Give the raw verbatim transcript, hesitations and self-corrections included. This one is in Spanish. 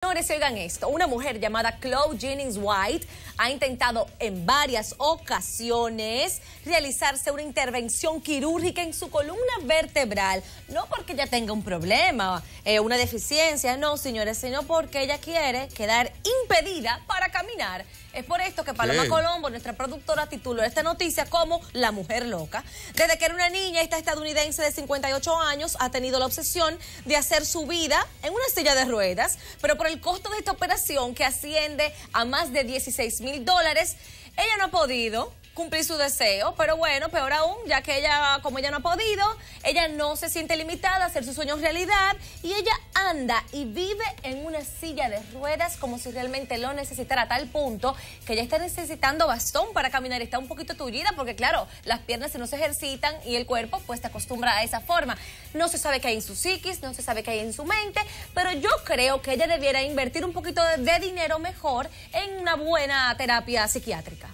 Señores, oigan esto. Una mujer llamada Chloe Jennings White ha intentado en varias ocasiones realizarse una intervención quirúrgica en su columna vertebral. No porque ella tenga un problema, eh, una deficiencia, no, señores, sino porque ella quiere quedar impedida para caminar. Es por esto que Paloma Bien. Colombo, nuestra productora, tituló esta noticia como La Mujer Loca. Desde que era una niña, esta estadounidense de cincuenta y ocho años ha tenido la obsesión de hacer su vida en una silla de ruedas, pero por el costo de esta operación, que asciende a más de dieciséis mil dólares, ella no ha podido cumplir su deseo, pero bueno, peor aún, ya que ella, como ella no ha podido, ella no se siente limitada a hacer sus sueños realidad y ella anda y vive en una silla de ruedas como si realmente lo necesitara, a tal punto que ella está necesitando bastón para caminar y está un poquito tullida porque claro, las piernas no se ejercitan y el cuerpo pues se acostumbra a esa forma. No se sabe qué hay en su psiquis, no se sabe qué hay en su mente, pero yo creo que ella debiera invertir un poquito de, de dinero mejor en una buena terapia psiquiátrica.